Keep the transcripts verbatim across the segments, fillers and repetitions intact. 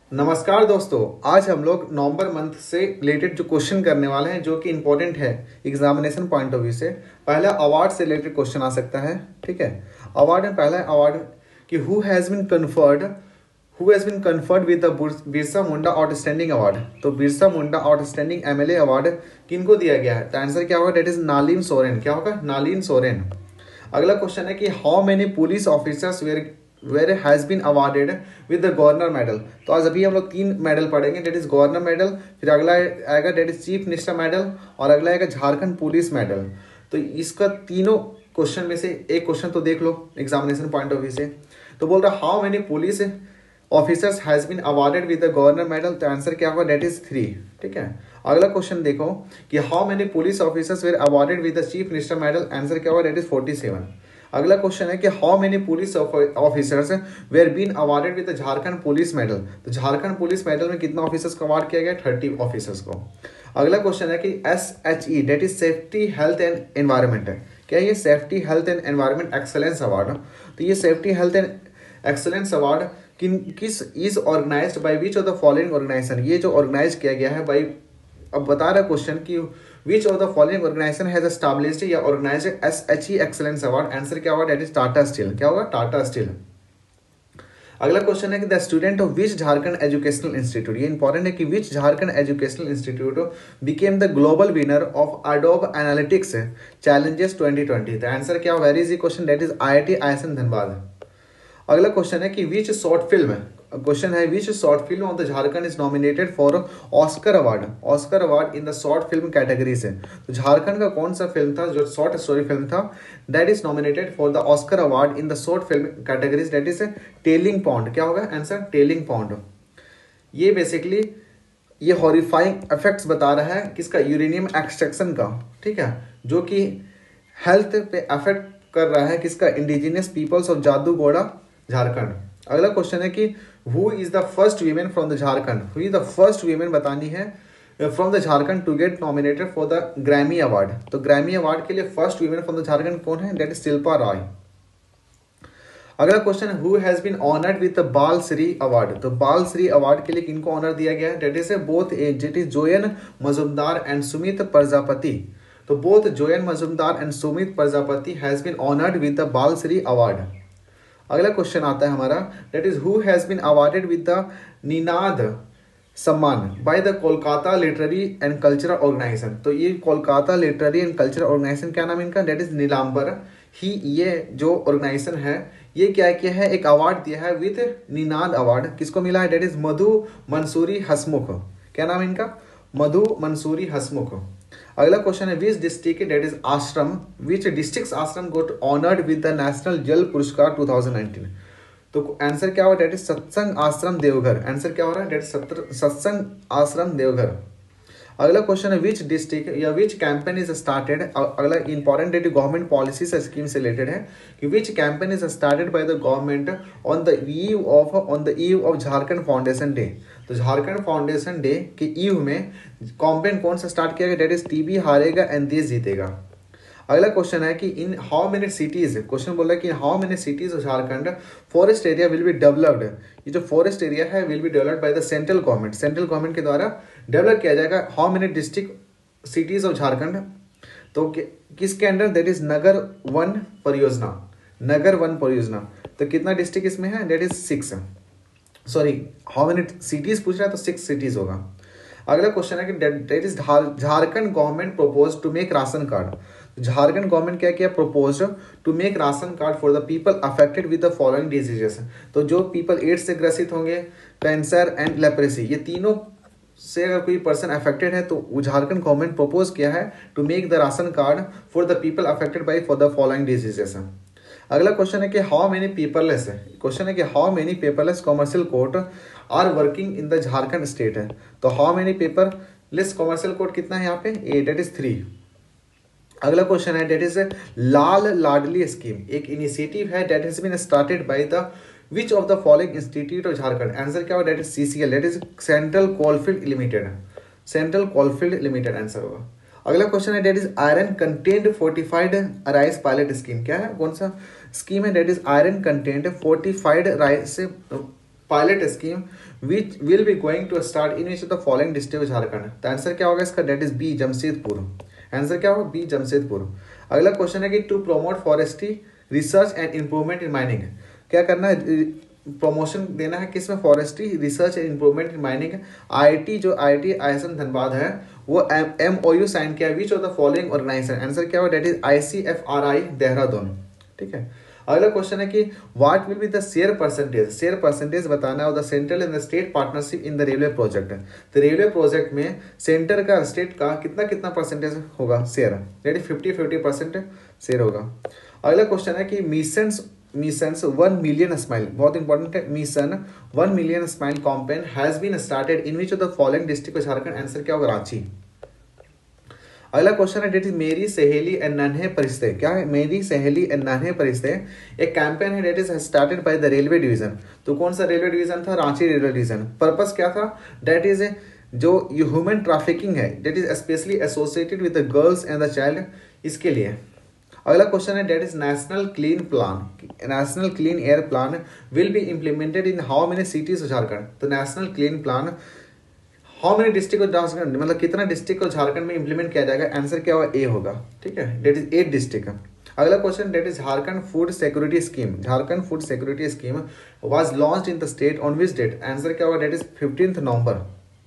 नमस्कार दोस्तों, आज हम लोग नवंबर मंथ से रिलेटेड जो क्वेश्चन करने वाले हैं जो कि इंपॉर्टेंट है एग्जामिनेशन पॉइंट ऑफ व्यू से। पहला अवार्ड से रिलेटेड क्वेश्चन आ सकता है। ठीक है, अवार्ड में पहला अवार्ड कि who has been conferred who has been conferred with the Birsa Munda outstanding award. तो Birsa Munda outstanding MLA award किनको दिया गया है? तो आंसर क्या होगा? That is Nalin Soren. क्या होगा? नालिन सोरेन। अगला क्वेश्चन है कि how many police officers were were has been awarded with the governor medal. तो आज अभी हम लोग तीन मेडल पढ़ेंगे, डेट इज गवर्नर मेडल, फिर अगला आएगा that is chief minister medal, और अगला आएगा झारखंड पुलिस मेडल। तो इसका तीनों क्वेश्चन में से एक क्वेश्चन तो देख लो एग्जामिनेशन पॉइंट ऑफ व्यू से। तो बोल रहा है how many police officers has been awarded with the governor medal. तो आंसर क्या होगा? That is three. ठीक है, अगला क्वेश्चन देखो कि how many police officers were awarded with the chief minister medal. Answer क्या होगा? That is forty seven. अगला क्वेश्चन है कि how many police officers were been awarded with the Jharkhand police medal. तो झारखंड पुलिस मेडल में कितना ऑफिसर्स को award किया गया? थर्टी ऑफिसर्स को। अगला क्वेश्चन है कि S H E that is safety health and environment है। क्या ये safety health and environment excellence award? तो ये safety health and excellence award किन किस is organized by which of the following organization. ये जो ऑर्गेनाइज किया गया है बाई, अब बता रहा क्वेश्चन कि which of the following organization has established या organized S H E excellence award. Answer क्या होगा? That is Tata Steel. क्या होगा? टाटा स्टील। अगला क्वेश्चन है कि the student of which Jharkhand educational institute. ये इंपॉर्टेंट है कि which Jharkhand educational institute became the global winner of Adobe analytics challenges twenty twenty. तो आंसर क्या होगा? Very easy question, that is I I T ISM Dhanbad. अगला question है कि which short film question है which short film of the Jharkhand is nominated for Oscar award Oscar award in the short film category से। तो झारखंड का कौन सा फिल्म था जो शॉर्ट स्टोरी फिल्म था that is nominated for the Oscar award in the short film categories? That is telling pond. क्या होगा आंसर? Telling pond. ये बेसिकली ये हॉरिफाइंग इफेक्ट्स बता रहा है किसका? यूरेनियम एक्सट्रैक्शन का। ठीक है, जो कि हेल्थ पे अफेक्ट कर रहा है किसका? Indigenous peoples of Jadugora Jharkhand. अगला क्वेश्चन है कि who is the first women from the Jharkhand. Who is the first women बतानी है from the Jharkhand to get nominated for the Grammy award. तो ग्रैमी अवार्ड के लिए first women from the Jharkhand कौन है? That is Shilpa Roy. अगला क्वेश्चन है who has been honoured with the Bal Shri award. तो बाल श्री अवार्ड के लिए किनको ऑनर दिया गया है? That is both it is Joyan Majumdar and Sumit Prajapati. तो both Joyan Majumdar and Sumit Prajapati has been honoured with the Bal Shri award. अगला क्वेश्चन आता है हमारा, that is who has been awarded with the Ninad Samman by the Kolkata literary and cultural organization. तो ये Kolkata literary and cultural organization क्या नाम इनका? दैट इज नीलांबर ही। ये जो ऑर्गेनाइजेशन है ये क्या किया है? एक अवार्ड दिया है विद निनाद अवार्ड। किसको मिला है? That is Madhu Mansuri Hasmukh. क्या नाम इनका? मधु मंसूरी हसमुख। अगला क्वेश्चन है विच डिस्ट्रिक्ट दैट इज आश्रम विच डिस्ट्रिक्ट आश्रम got honoured with the national Jal Puraskar two thousand nineteen. तो आंसर क्या होगा? दैट इज सत्संग आश्रम देवघर। आंसर क्या हो रहा है? दैट इज सत्संग आश्रम देवघर। अगला क्वेश्चन है विच डिस्ट्रिक्ट या विच कैंपेन इज स्टार्टेड। अगला इंपॉर्टेंट डेट गवर्नमेंट पॉलिसी से स्कीम से रिलेटेड है कि which campaign is started by the government on the eve of on the eve of Jharkhand foundation day. तो झारखंड फाउंडेशन डे के eve में campaign कौन सा स्टार्ट किया गया? दैट इज टीबी हारेगा एंड देश जीतेगा। अगला क्वेश्चन है कि in how many cities, question बोल रहा है कि how many cities of Jharkhand forest area will be developed. ये जो फॉरेस्ट एरिया है will be developed by the central government. Central government के द्वारा डेवलप किया जाएगा। How many district cities of Jharkhand? तो किसके अंडर? दैट इज नगर वन परियोजना। नगर वन परियोजना। तो कितना डिस्ट्रिक्ट इसमें है? That is six. Sorry, how many cities पूछ रहा है तो सिक्स सिटीज होगा। अगला क्वेश्चन है कि that is Jharkhand government propose to make ration card. Jharkhand government क्या किया? Propose to make ration card for the people affected with the following diseases. तो जो पीपल एड्स से ग्रसित होंगे, कैंसर एंड लेप्रेसी, ये तीनों से अगर कोई पर्सन अफेक्टेड है तो झारखंड गवर्नमेंट प्रोपोज किया है to make the ration card for the people affected by for the following diseases. अगला क्वेश्चन है कि हाउ मेनी पेपरलेस है क्वेश्चन है कि how many paperless commercial court are working in the Jharkhand state है। तो how many paperless commercial court कितना है यहाँ पे? A, that is three. अगला क्वेश्चन है that is Lal Ladli scheme एक इनिशिएटिव है that has been started by the which of the following institute of Jharkhand. Answer क्या होगा? That is CCL, that is central coalfield limited. Central coalfield limited answer होगा। अगला question है that is iron content fortified rice pilot scheme. क्या है? कौन सा scheme है? That is iron content fortified rice pilot scheme which will be going to start in which of the following district Jharkhand? तो answer क्या होगा इसका? That is B Jamshedpur. Answer क्या होगा? बी जमशेदपुर। अगला क्वेश्चन है कि to promote forestry research and improvement in mining, क्या करना है? प्रमोशन देना है किसमें? Forestry research and improvement in mining. IIT जो आईआईटी आईएसएम धनबाद है वो एमओयू साइन किया which of the following organisation? Answer क्या होगा? That is ICFRI Dehradun. ठीक है। अगला क्वेश्चन है कि what will be the share percentage? Share percentage बताना है the central and the state partnership in the railway project. तो रेलवे प्रोजेक्ट में सेंटर का स्टेट का कितना कितना परसेंटेज होगा share? That fifty fifty percent share होगा। अगला क्वेश्चन है कि missions missions one million smile, बहुत इंपॉर्टेंट है, mission one million smile campaign has been started in which of the following district of Jharkhand? Answer क्या होगा? रांची। अगला क्वेश्चन है डेट इज मेरी सहेली एंड नन्हे परिश्ते, क्या है? मेरी सहेली एंड नन्हे परिश्ते एक कैंपेन है that is started by the railway division. तो कौन सा रेलवे डिवीजन था? Ranchi railway division. पर्पस क्या था? डेट इज जो ह्यूमन ट्रैफिकिंग है that is specially associated with the girls and the child, इसके लिए। अगला क्वेश्चन है that is national clean plan, national clean air plan will be implemented in how many cities of Jharkhand? तो national clean plan how many district of Jharkhand, मतलब कितना district of Jharkhand में implement किया जाएगा? आंसर क्या होगा? ए होगा। ठीक है, डेट इज एट डिस्ट्रिक्ट। अगला question that is Jharkhand food security scheme, Jharkhand food security scheme was launched in the state on which date? Answer क्या होगा? That is fifteenth November.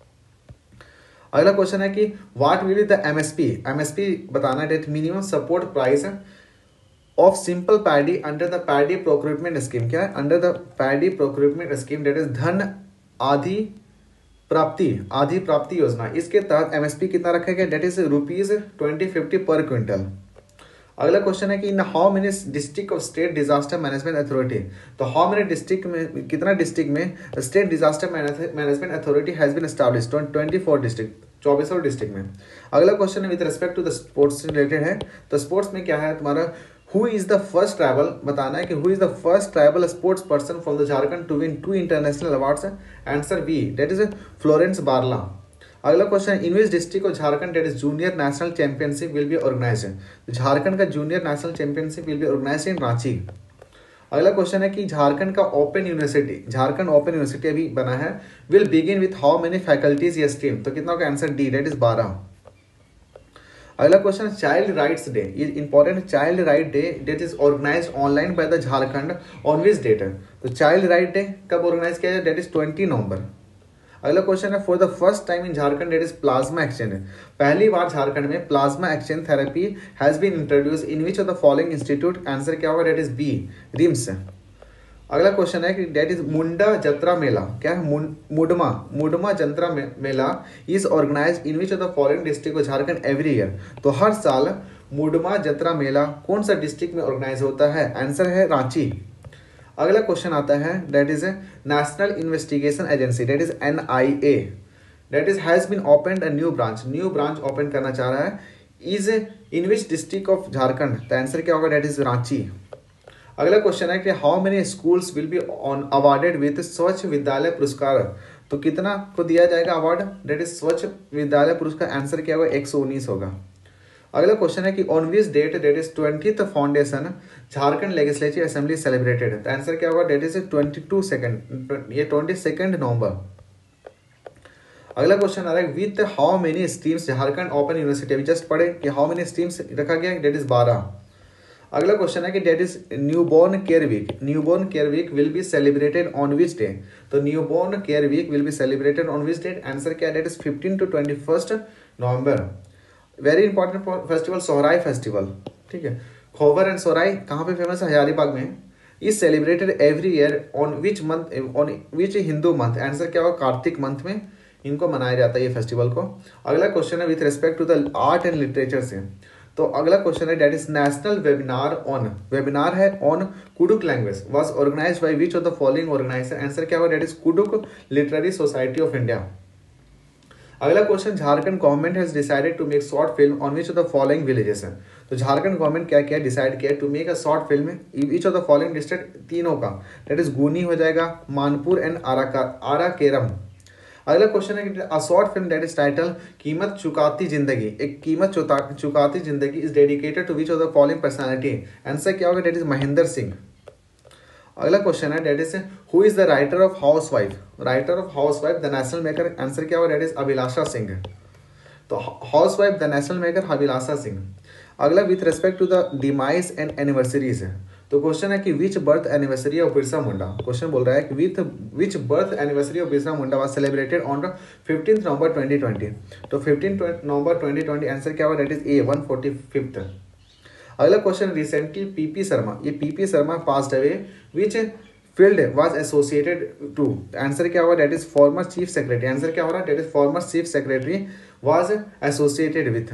अगला क्वेश्चन है कि what will be the MSP? MSP बताना that minimum support price of simple paddy under the paddy procurement scheme, क्या है? Under the paddy procurement scheme that is धन आदि प्राप्ति आदि प्राप्ति योजना, इसके तहत एमएसपी कितना रखा गया? That is rupees twenty fifty per quintal. अगला क्वेश्चन है कि in how many district of state disaster management authority? तो हाउ मेनी डिस्ट्रिक्ट में, कितना डिस्ट्रिक्ट में state disaster management authority has been established? Twenty four district, चौबीसों district में। अगला क्वेश्चन है with respect to the sports related है। तो स्पोर्ट्स में क्या है तुम्हारा? Who is the first tribal, बताना है कि who is the first tribal sports person from the Jharkhand to win two international awards? Answer B, that is Florence Barla. अगला question, in which district of Jharkhand that is junior national championship will be organised? Jharkhand का junior national championship will be organised in Ranchi. अगला question है कि झारखंड का open university, Jharkhand open university अभी बना है, will begin with how many faculties या stream? तो कितना होगा? आंसर डी, डेट इज बारह। अगला question, child rights day is important, child right day that is organised online by the Jharkhand on which date? तो चाइल्ड राइट डे कब organise किया जाए? That is twenty November. अगला क्वेश्चन है for the first time in Jharkhand that is plasma exchange, पहली बार झारखंड में plasma exchange therapy has been introduce in which of the following institute? Answer क्या होगा? That is B, RIMS. अगला question है कि डेट इज मुंडा जत्रा मेला, क्या है? मुडमा मुडमा जंत्रा मे, mela is organised in which of the following district of Jharkhand every year? तो हर साल मुडमा जत्रा मेला कौन सा डिस्ट्रिक्ट में ऑर्गेनाइज होता है? आंसर है रांची। अगला क्वेश्चन आता है that is national investigation agency, that is N I A, that is has been opened a new branch, new branch open करना चाह रहा है, is in which district of Jharkhand? तो आंसर क्या होगा? That is Ranchi. अगला क्वेश्चन है कि how many schools will be on awarded with Swachh Vidyalaya पुरस्कार? तो कितना को दिया जाएगा अवार्ड? डेट इज स्वच्छ विद्यालय पुरस्कार। आंसर क्या होगा? एक सौ उन्नीस होगा। अगला क्वेश्चन है कि on which date that is twentieth foundation Jharkhand legislative assembly celebrated? तो आंसर क्या होगा? That is twenty two second, ये ट्वेंटी सेकेंड नवंबर। अगला क्वेश्चन आ रहा है with how many streams Jharkhand open university, अभी जस्ट पढ़े कि हाउ मेनी स्ट्रीम्स रखा गया? डेट इज बारह। अगला क्वेश्चन है कि that is newborn care week, newborn care week will be celebrated on which day? तो newborn care week will be celebrated on which date? Answer क्या? That is fifteen to twenty first November. Very important festival Sohrai festival, ठीक है। खोबर and Sohrai कहाँ पे famous है? हजारीबाग में। Is celebrated every year on which month, on which Hindu month? Answer क्या होगा? कार्तिक मंथ में इनको मनाया जाता है ये फेस्टिवल को। अगला क्वेश्चन है with respect to the art and literature से। तो अगला क्वेश्चन है that is national webinar on, webinar है on Kurukh language was organised by which of the following organisation? Answer क्या होगा? That is Kurukh literary society of India. अगला question, Jharkhand government has decided to make short film on which of the following villages? तो Jharkhand government क्या किया? Decide किया to make a short film which of the following district, तीनों का, that is गुनी हो जाएगा, मानपुर एंड आरा आरा केरम। अगला क्वेश्चन है कि a short film that is title Keemat Chukati Zindagi, Ek Keemat Chukati Zindagi is dedicated to which of the following personality? Answer क्या होगा? That is Mahendra Singh. अगला क्वेश्चन है that is who is the writer of housewife, writer of housewife the national maker, answer क्या होगा that is Abhilasha Singh. तो housewife the national maker Abhilasha Singh. अगला with respect to the demise and anniversaries है, तो question है कि which birth anniversary of Birsa Munda, question बोल रहा है कि with which birth anniversary of Birsa Munda was celebrated on the fifteenth November twenty twenty. तो fifteen November twenty twenty answer क्या होगा that is a one forty fifth. अगला क्वेश्चन रिसेंटली पीपी शर्मा, ये P P Sharma passed away which field was associated to, answer क्या होगा that is former chief secretary, answer क्या हो रहा है that is former chief secretary was associated with.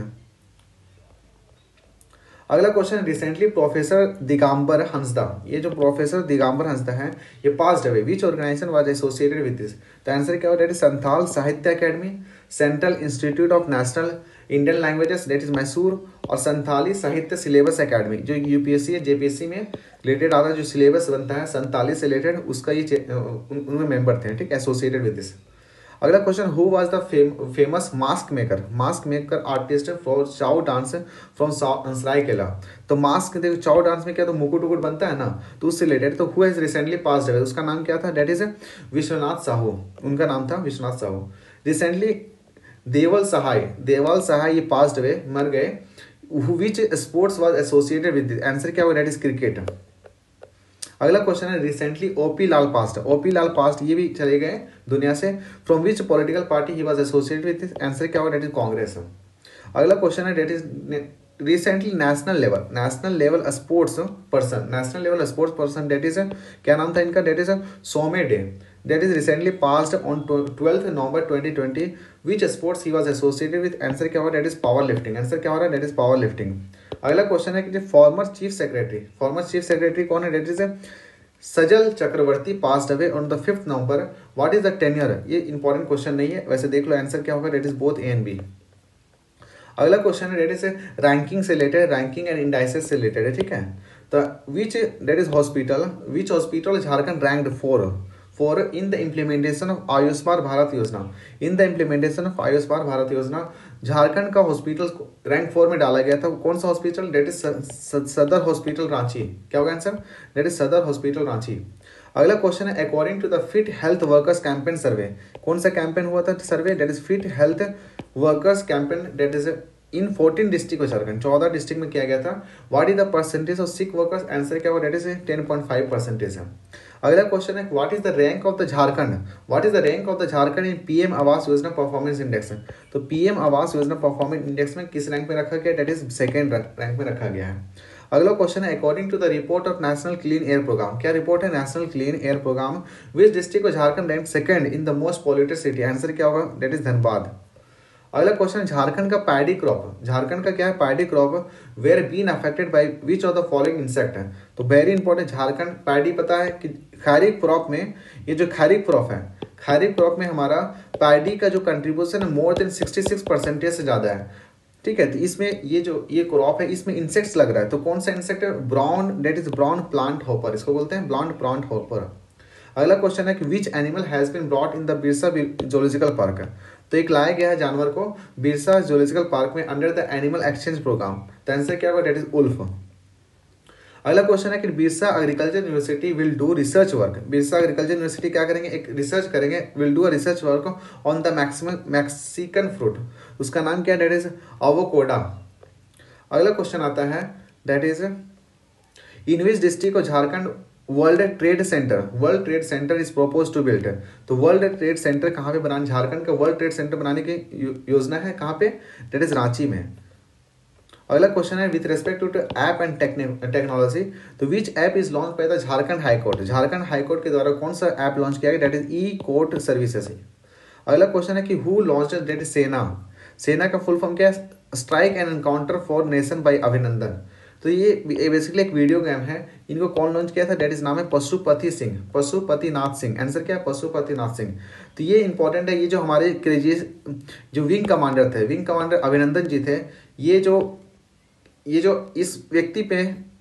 अगला question recently professor Digambar Hansda, ये जो प्रोफेसर दिगंबर हंसदा है ये passed away which organisation was associated with this, तो आंसर क्या होगा that is Santhal Sahitya academy, central institute of national Indian languages that is Mysore, और Santhali Sahitya syllabus academy जो यूपीएससी या जेपीएससी में रिलेटेड आता है, जो सिलेबस बनता है संथाली से रिलेटेड उसका ये उनमें मेंबर थे, ठीक, एसोसिएटेड विद दिस। अगला question who was the famous mask maker, mask maker artist for Chhau dance from Seraikela. तो मास्क देखो चाउ डांस में क्या तो मुकुट उकुट बनता है ना, तो उससे रिलेटेड, तो who has recently passed away, उसका नाम क्या था डेट इज विश्वनाथ साहू, उनका नाम था विश्वनाथ साहू। रिसेंटली देवल सहाय, देवाल सहाय ये पास्ड अवे, मर गए, which sports was associated with, answer क्या होगा डेट इज क्रिकेट। अगला क्वेश्चन है recently OP Lal passed, OP Lal passed ये भी चले गए दुनिया से, from which political party he was associated with, answer क्या होगा डेट इज कांग्रेस। अगला क्वेश्चन है that is recently national level, national level sports person, national level sports person that is क्या नाम था इनका डेट इज सोमे डे, that is recently passed on twelfth November twenty twenty, which sports he was associated with, answer क्या होगा that is power lifting, answer क्या हो रहा है डेट इज पावर लिफ्टिंग। अगला क्वेश्चन है कि former chief secretary, former chief secretary कौन है that is Sajal Chakraborty passed away on the fifth November, what is the tenure, ये इंपॉर्टेंट क्वेश्चन नहीं है वैसे देख लो, आंसर क्या होगा that is both A and B. अगला क्वेश्चन है डेट इज रैंकिंग से रिलेटेड, रैंकिंग एंड इंडाइसेस से रिलेटेड है, ठीक है। तो which that is hospital, which hospital Jharkhand ranked four for in the implementation of Ayushman Bharat Yojana, in the implementation of Ayushman Bharat Yojana Jharkhand का हॉस्पिटल रैंक फोर में डाला गया था, कौन सा hospital that is Sadar hospital Ranchi, क्या होगा answer that is Sadar hospital Ranchi. अगला क्वेश्चन है according to the fit health workers campaign survey, कौन सा कैंपेन हुआ था survey that is fit health workers campaign that is in fourteen district of Jharkhand, चौदह district में किया गया था। What is the percentage of sick workers, answer क्या होगा that is ten point five percentage है। अगला क्वेश्चन है what is the rank of the Jharkhand, what is the rank of the Jharkhand in PM Awas Yojana performance index, तो PM Awas Yojana performance index में किस rank में रखा गया डेट इज सेकंड रैंक में रखा गया है। अगला क्वेश्चन है according to the report of national clean air programme, क्या रिपोर्ट है national clean air programme, which district of Jharkhand rank second in the most polluted city, answer क्या होगा डेट इज धनबाद। अगला क्वेश्चन झारखंड का पैडी क्रॉप, झारखंड का क्या है paddy crop, where been affected by which of the following insect है, तो very important Jharkhand paddy पता है कि खरीफ क्रॉप में, ये जो खरीफ क्रॉप है खरीफ क्रॉप में हमारा पैडी का जो कंट्रीब्यूशन है more than sixty six percentage से ज़्यादा है, ठीक है। तो इसमें ये जो ये क्रॉप है इसमें इंसेक्ट्स लग रहा है, तो कौन सा इंसेक्ट है brown that is brown plant hopper, इसको बोलते हैं ब्राउन प्लांट हॉपर। अगला क्वेश्चन है कि which animal has been brought in the Birsa zoological park, तो एक लाया गया है जानवर को बिरसा जूलॉजिकल पार्क में under the animal exchange programme, तो आंसर क्या होगा डेट इज उल्फ। अगला क्वेश्चन है कि Birsa agriculture university will do research work, Birsa agriculture university क्या करेंगे एक रिसर्च करेंगे, will do a research work on the maximum Mexican fruit, उसका नाम क्या है डेट इज अवोकोडा। अगला क्वेश्चन आता है that is in which district of Jharkhand world trade centre, world trade centre is propose to build, तो वर्ल्ड ट्रेड सेंटर कहाँ पे बनाने, झारखंड का वर्ल्ड ट्रेड सेंटर बनाने की योजना है कहाँ पे डेट इज रांची में। अगला क्वेश्चन है with respect to app and technology, तो which app is launch by the Jharkhand high court, Jharkhand high court के द्वारा कौन सा ऐप लॉन्च किया गया that is e court services. अगला क्वेश्चन है कि हु लॉन्च डेट इज सेना, सेना का फुल फॉर्म क्या है strike and encounter for nation by Abhinandan, तो ये बेसिकली एक वीडियो गेम है, इनको कौन लॉन्च किया था डेट इज नाम है पशुपति सिंह, पशुपति नाथ सिंह, आंसर क्या है पशुपति नाथ सिंह। तो ये इंपॉर्टेंट है, ये जो हमारे क्रेजियस जो विंग कमांडर थे, विंग कमांडर अभिनंदन जी थे, ये जो ये जो इस व्यक्ति पे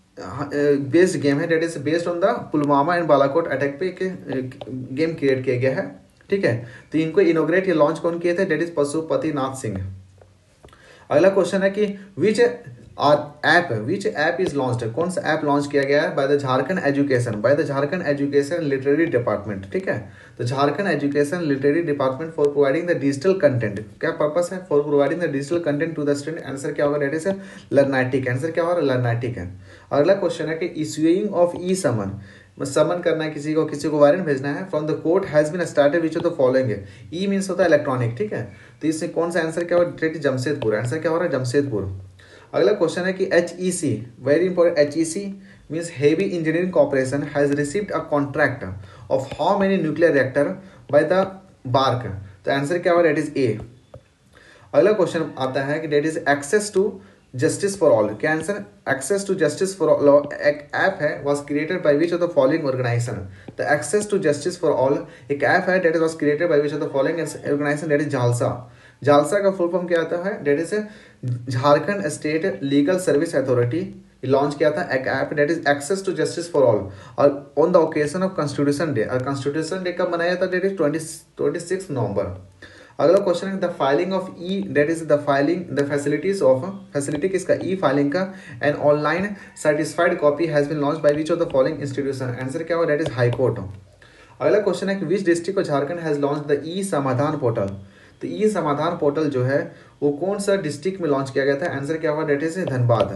बेस्ड गेम है that is based on the Pulwama and Balakot attack पे गेम क्रिएट किया गया है, ठीक है। तो इनको इनोग्रेट या लॉन्च कौन किए थे डेट इज पशुपति नाथ सिंह। अगला क्वेश्चन है कि विच और app which app is launched, कौन सा ऐप लॉन्च किया गया है by the Jharkhand education, by the Jharkhand education literary department, ठीक है। तो Jharkhand education literary department for providing the digital content, क्या पर्पस है, for providing the digital content to the student. Answer क्या होगा, डेट इज लर्नाटिक, आंसर क्या होगा लर्नाटिक है। अगला क्वेश्चन है कि इशूइंग ऑफ ई समन, समन करना है किसी को, किसी को वारंट भेजना है from the court has been started which of the following है। ई मीन्स होता है इलेक्ट्रॉनिक, ठीक है। तो इससे कौन सा आंसर क्या होगा, डायरेक्ट जमशेदपुर, आंसर क्या हो रहा है जमशेदपुर। अगला क्वेश्चन है कि H E C, very important, H E C means heavy engineering corporation has received a contract of how many nuclear reactor by the BARC. तो आंसर क्या होगा, डेट इज ए। अगला क्वेश्चन आता है कि that is access to justice for all, क्या answer, access to justice for all एक app है was created by which of the following organisation. तो access to justice for all एक ऐप है that is was created by which of the following organisation, that is JHALSA. JHALSA का full form क्या आता है, that is Jharkhand state legal service authority, launch किया था एक app date is access to justice for all, और on the occasion of constitution day. और constitution day कब मनाया था, that is twenty twenty six November. अगला क्वेश्चन है the filing of e, that is the filing the facilities of, facility किसका, e filing का, and online certified copy has been launch by which of the following institution. Answer क्या होगा, that is high court. अगला question है कि विच district of Jharkhand has launch the e Samadhan portal. तो ई Samadhan portal जो है वो कौन सा डिस्ट्रिक्ट में लॉन्च किया गया था, आंसर क्या होगा, डेट इज धनबाद।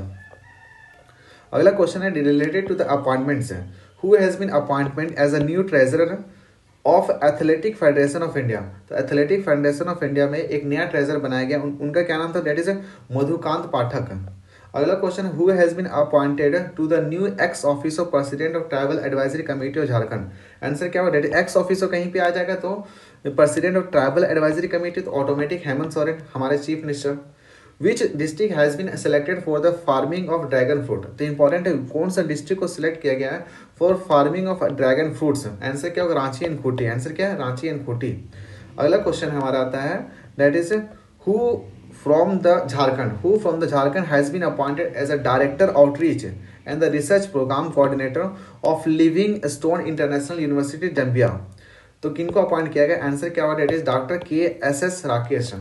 अगला क्वेश्चन है related to the appointments, who has been appointment as a new treasurer of athletic federation of India. तो एथलेटिक फेडरेशन ऑफ इंडिया में एक नया ट्रेजर बनाया गया, उन, उनका क्या नाम था, डेट इज मधुकांत पाठक। अगला question, who has been appointed to the new ex officer president of tribal advisory committee of Jharkhand. Answer क्या होगा, डेट एक्स ऑफिसर कहीं पे आ जाएगा तो president of tribal advisory committee, तो ऑटोमेटिक हेमंत सोरेन हमारे chief minister. Which district has been selected for the farming of dragon fruit. तो इंपॉर्टेंट है कौन सा डिस्ट्रिक्ट को सिलेक्ट किया गया है for farming of dragon fruits. Answer क्या होगा, रांची एंड खूंटी, आंसर क्या है, रांची एंड खूंटी। अगला क्वेश्चन हमारा आता है that is who from the Jharkhand, who from the Jharkhand has been appointed as a director outreach and the research programme coordinator of Livingstone international university Zambia. तो किनको अपॉइंट किया गया, आंसर क्या होगा, that is doctor K S S Rakesh.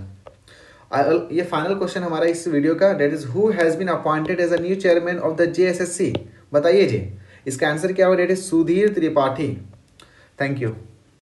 ये final question हमारा इस video का, that is who has been appointed as a new chairman of the J S S सी। बताइए जी इसका आंसर क्या होगा, that is Sudhir Tripathi. Thank you.